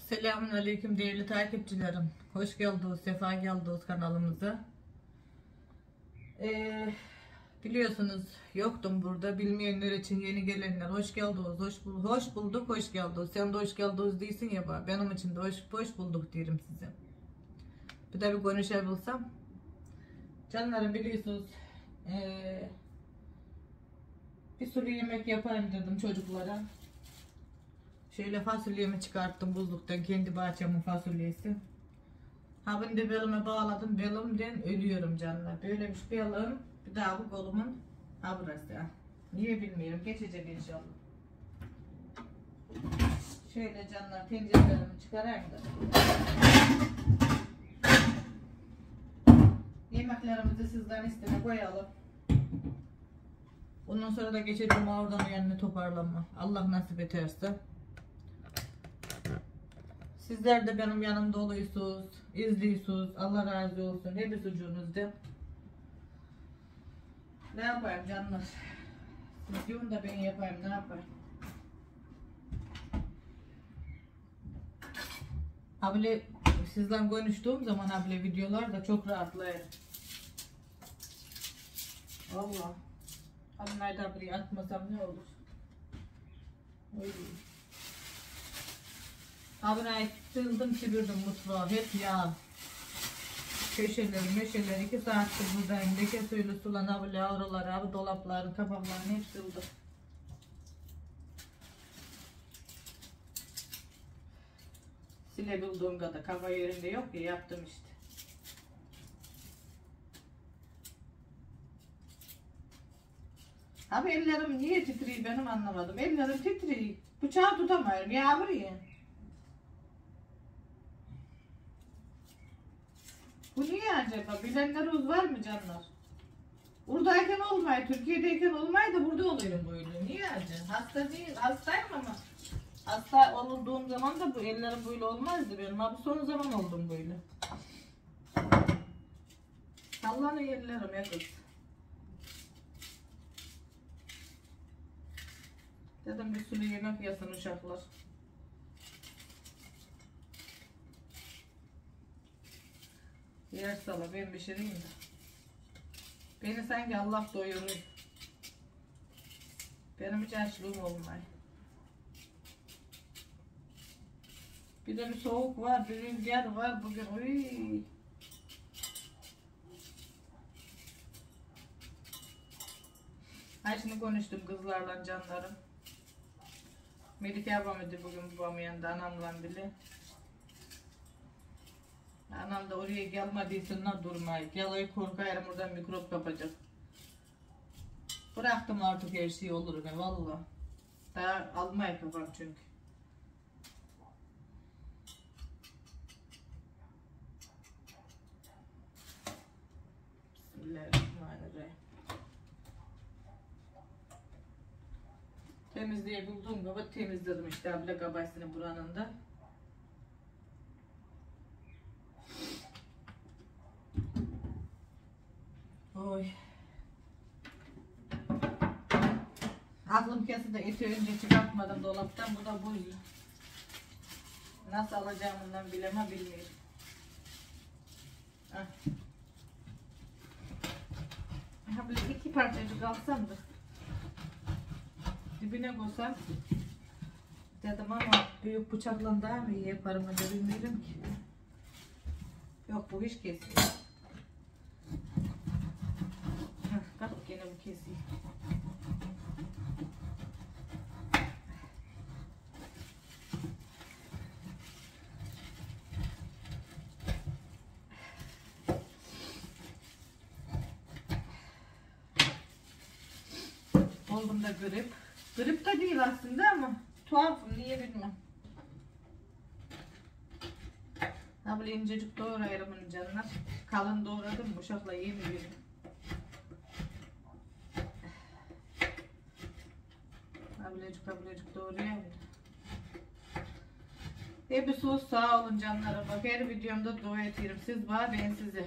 Selamünaleyküm değerli takipçilerim. Hoş geldiniz, sefa geldiniz kanalımıza. Biliyorsunuz yoktum burada. Bilmeyenler için yeni gelenler hoş geldiniz, hoş bulduk, hoş geldiniz. Sen de hoş geldiniz değilsin ya bak. Benim için de hoş bulduk diyelim size. Bir de bir konuşabilsem. Canlarım biliyorsunuz bir sürü yemek yapayım dedim çocuklara. Şöyle fasulyemi çıkarttım buzluktan, kendi bahçemin fasulyesi. Ha bunu da belime bağladım, belimden ölüyorum canlar. Böylemiş belim, bir daha bu kolumun ha burası ya. Niye bilmiyorum, geçecek inşallah. Şöyle canlar tencerelerimi çıkarayım da. Yemeklerimizi sizden istene koyalım. Ondan sonra da geçeceğim oradan yanına toparlanma. Allah nasip ederse. Sizler de benim yanımda oluyorsunuz, izliyorsunuz. Allah razı olsun. Hepsi ucunuzda. Ne yapayım canlar? Siz diyorsun da ben yapayım, ne yapayım? Abla sizden konuştuğum zaman abla videolar da çok rahatlayır. Allah. Ablayı da buraya atmasam ne olur? Öyle. Ablayı sıldım çevirdim mutfağa, hep yağ. Köşeleri 2 saattir buradayım. Leke suyla sulan abla oraları, abi dolapların, kapakların hep sıldı. Silebildiğim kadar kafa yerinde yok ya, yaptım işte. Abi ellerim niye titriyor benim anlamadım. Ellerim titriyor. Bıçağı tutamıyorum. Yağmur ya. Bu niye acaba? Bilenleriniz var mı canlar? Buradayken olmayı, Türkiye'deyken olmayı da burada oluyorum böyle. Niye acaba? Hasta değil, hastayım ama. Hasta olduğum zaman da bu ellerim böyle olmazdı benim. Abi son zaman oldum böyle. Sallanıyor ellerim ya kız. Dedim bir sürü yemek yasın uşaklar. Yer sala ben pişireyim de. Beni sanki Allah doyuruyor. Benim hiç açlığım olmay. Bir de bir soğuk var, bir rüzgar var bugün. Uy. Ay şimdi konuştum kızlarla canlarım. Melike abamıydı bugün babamın yanında, anamla bile. Anam da oraya gelmediyse durmayı. Yalayı korkarım oradan mikrop kapacak. Bıraktım artık her şey olur be valla. Daha almaya kafam çünkü. Bismillahirrahmanirrahim. Temizliği bulduğum gibi temizledim işte abla kabaysını buranın da. Oy. Aklım kesin de eti önce çıkartmadım dolaptan. Bu da buydu. Nasıl alacağımından bilmiyorum. Ha böyle 2 parçacık alsam da dibine koysam dedim ama büyük bıçakla daha mı iyi yaparım da bilmiyorum ki. Yok bu hiç kesiyor. Bak gene bu kesiyor. Oğlum da grip. Grip de değil aslında ama tuhafım niye bilmem. Ha böyle incecik doğrayırım bunu canlar. Kalın doğradım bıçakla yemiyorum. Ablecik doğrayayım. Hepiniz sağ olun canlarım. Bak her videomda dua ediyorum. Siz var ben size.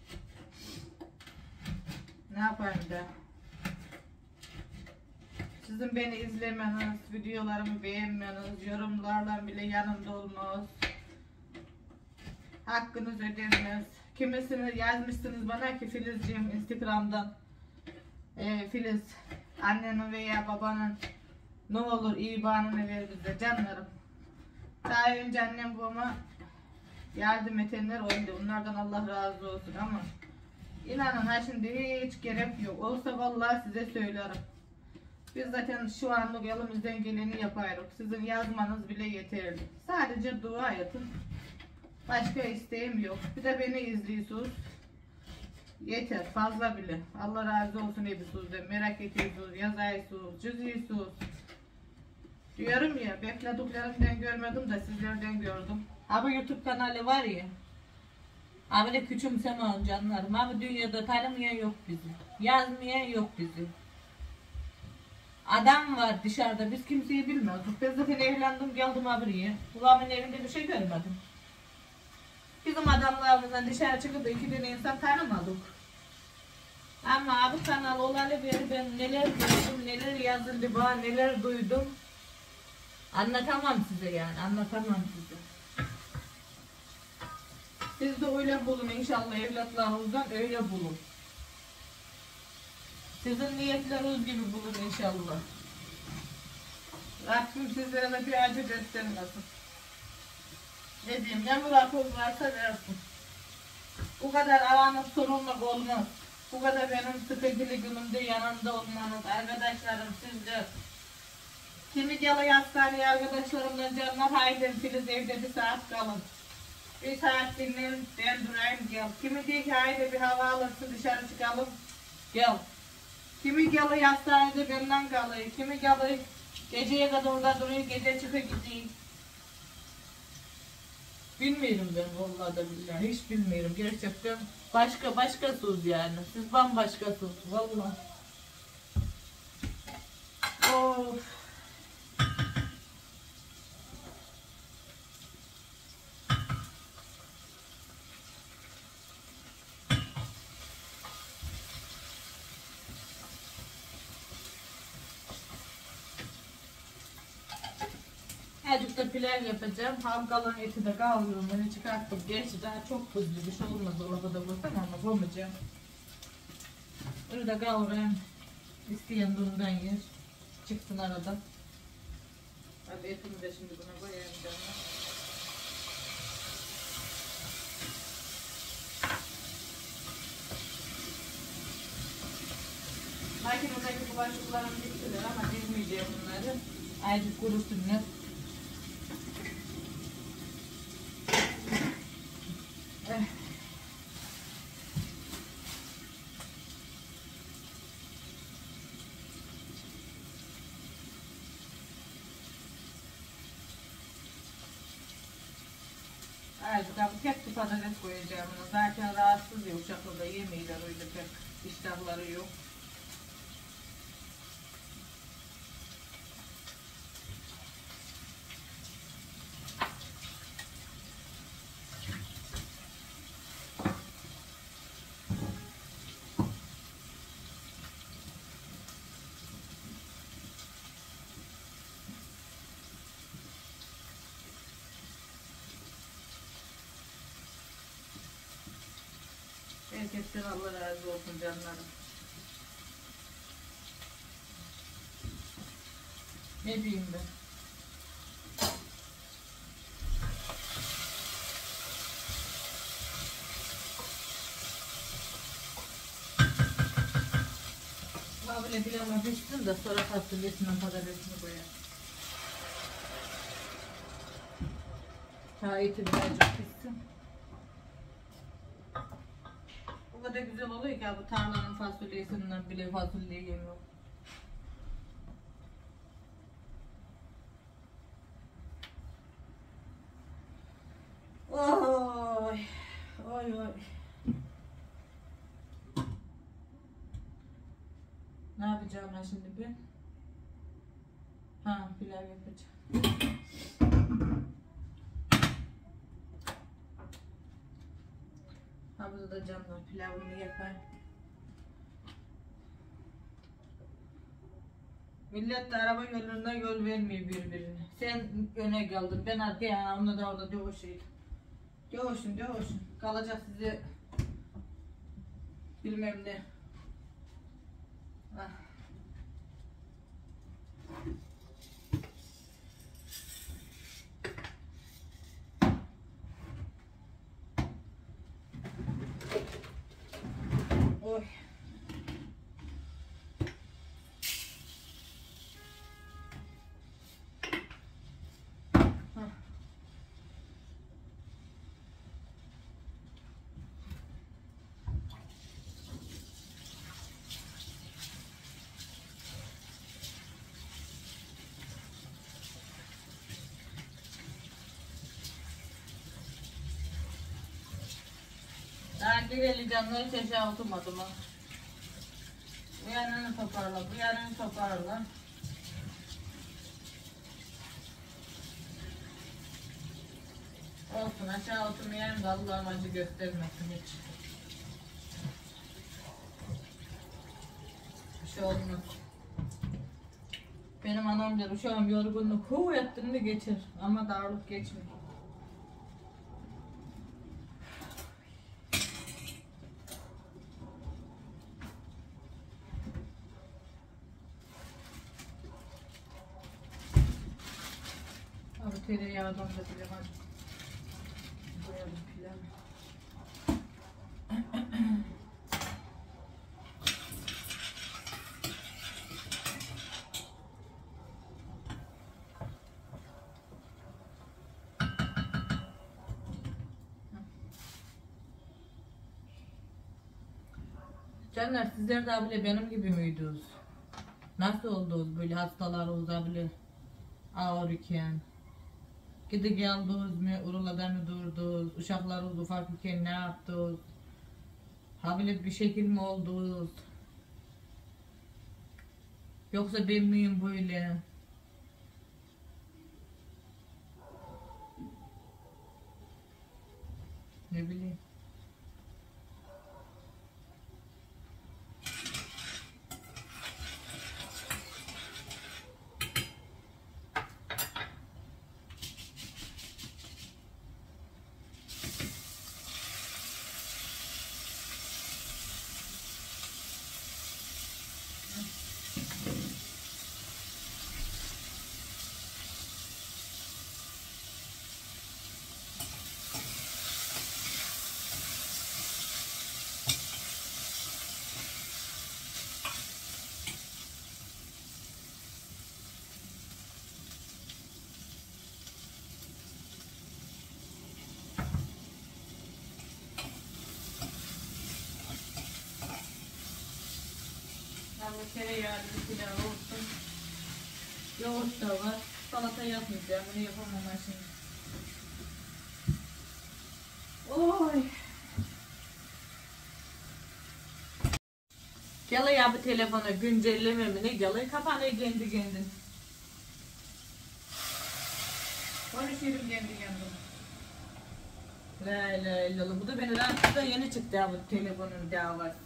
Ne yapayım da? Sizin beni izlemeniz, videolarımı beğenmeniz, yorumlarla bile yanımda olmanız, hakkınız ödenmez. Kimisini yazmışsınız bana ki Filizciğim Instagram'dan, Filiz annenin veya babanın ne olur IBAN'ını ver bize canlarım. Daha önce annem babama yardım edenler oldu. Onlardan Allah razı olsun ama inanın ha şimdi hiç gerek yok. Olsa vallahi size söylerim. Biz zaten şu anlık elimizden geleni yaparız. Sizin yazmanız bile yeterli. Sadece dua yapın. Başka isteğim yok. Bir de beni izliyorsunuz. Yeter fazla bile. Allah razı olsun hepinizden. Merak ediyorsunuz, yazıyorsunuz, çiziyorsunuz. Diyorum ya, beklediklerimden görmedim de sizlerden gördüm. Abi YouTube kanalı var ya. Abi de küçümsemeyin canlarım. Abi dünyada tanımayan yok bizi. Yazmayan yok bizi. Adam var dışarıda, biz kimseyi bilmiyoruz. Ben zaten evlendim geldim abiye. Babamın evinde bir şey görmedim. Bizim adamlarımızdan dışarı çıkıp 2 tane insan tanımadık. Ama abi kanal olalı beri ben neler duydum, neler yazıldı bana, neler duydum. Anlatamam size yani, anlatamam size. Siz de öyle bulun inşallah evlatlarınızdan öyle bulun. Sizin niyetleriniz gibi bulun inşallah. Rabbim sizlere de bir acı göstermesin. Ne diyeyim, ne muratınız varsa versin. Bu kadar aranız sorunluk olmaz. Bu kadar benim sıkıntılı günümde yanımda olmanız, arkadaşlarım sizler. Kimi geliyor hastaneye arkadaşlarımla canlar, haydi Filiz evde bir saat kalın. Bir saat dinleyin, ben durayım gel. Kimi diyor ki haydi bir hava alırsın dışarı çıkalım, gel. Kimi geliyor hastanede benden kalıyor, kimi geliyor geceye kadar orada duruyor, gece çıkıyor gidiyor. Bilmiyorum ben vallahi da billahi, hiç bilmiyorum gerçekten. Başkasınız yani, siz bambaşkasınız vallahi. Of. Azıcık da pilav yapacağım. Ham kalan eti de kavuruyorum. Beni çıkarttım. Gerçi daha çok buzlu bir şey olmaz. Dolaba da koysam ama koymayacağım. Onu da kavurayım. İsteyen durumdan yer. Çıksın arada. Abi etimi de şimdi buna koyayım canım. Makinedeki bulaşıklarım bittiler ama dizmeyeceğim bunları. Azıcık kurusunlar. Azıcık abi tek bir patates koyacağım ona. Zaten rahatsız ya uşakla yemeğiyle öyle pek iştahları yok. Herkesten Allah razı olsun canlarım. Ne diyeyim ben? Böyle pilava pişsin de sonra fasulyesinden patatesini koyar. Ta eti birazcık pişsin. O kadar güzel oluyor ki bu tarlanın fasulyesinden bile fasulye yemiyor. Oy, oy, oy. Ne yapacağım ben şimdi ben? Ha, pilav yapacağım. Ha, burada da canlar pilavımı yapayım. Millet de araba yolunda yol vermiyor birbirine. Sen öne geldin, ben arkaya, onunla da orada dövüşüydüm. Dövüşün, dövüşün. Kalacak size bilmem ne. Ah. Oy. Daha geri canları hiç aşağı oturmadım ha. Bu yanını toparla, bu yanını toparla. Olsun, aşağı oturmayayım da Allah'ım acı göstermesin hiç. Bir şey olmaz. Benim anam der, şu an yorgunluk kuvvetini geçir ama darlık geçmiyor. Abi tereyağından da bile var. Koyalım pilavı. Canlar, sizler de bile benim gibi miydiniz? Nasıl oldunuz böyle hastalarınızda bile ağır iken? Gidi geldiniz mi, urulada mı durdunuz, uşaklarınız ufak iken ne yaptınız? Ha bile bir şekil mi oldunuz? Yoksa ben miyim böyle? Ne bileyim. Tereyağlı bir pilav olsun. Yoğurt da var. Salata yapmayacağım. Bunu yapamam şimdi. Oy. Gel ya bu telefona güncellememini. Gel kapanıyor kendi kendin. Konuşuyorum kendi kendim. La la la. Bu da beni rahatsız da yeni çıktı ya bu telefonun davası.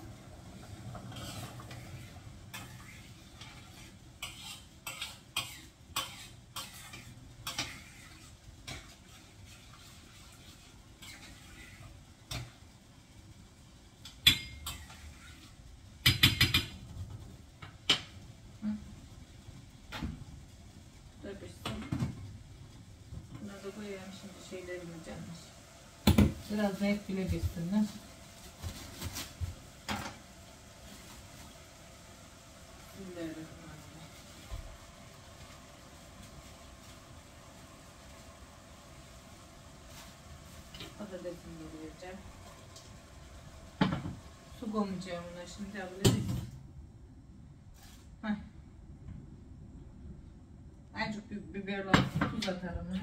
Koyuyorum şimdi şeylerimi canmış. Biraz net bile geçsinler. Patatesini doğrayacağım. Su koymayacağım buna şimdi ablacık. Azıcık bir biberle tuz atarım buna.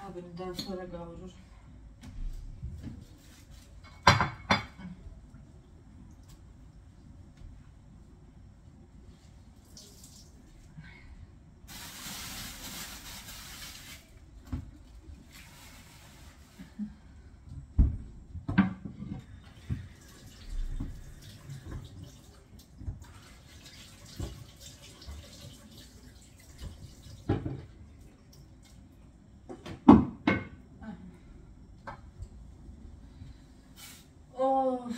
Haberi daha sonra kavururum. Of.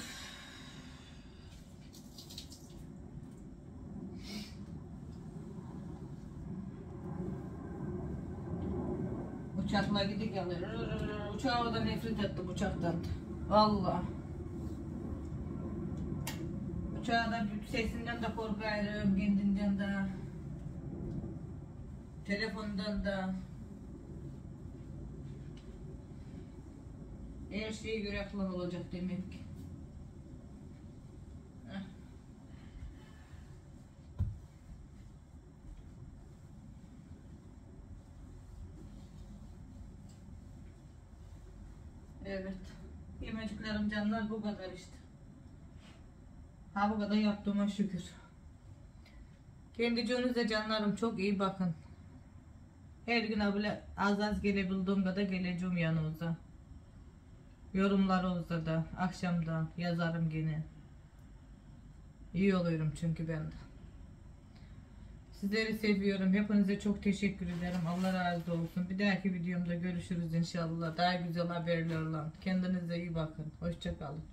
Uçakla gidip alır. Uçağa da nefret ettim uçaktan. Vallahi. Uçağda sesinden de korkarım, kendinden de. Telefondan da. Her şeye göre aklım olacak demek ki. Heh. Evet. Yemeciklerim canlar bu kadar işte. Ha bu kadar yaptığıma şükür. Kendi canınıza canlarım çok iyi bakın. Her gün abla az az gelebildiğim kadar geleceğim yanınıza. Yorumlarınızda da akşamdan yazarım gene. İyi oluyorum çünkü ben de. Sizleri seviyorum. Hepinize çok teşekkür ederim. Allah razı olsun. Bir dahaki videomda görüşürüz inşallah. Daha güzel haberlerle. Kendinize iyi bakın. Hoşça kalın.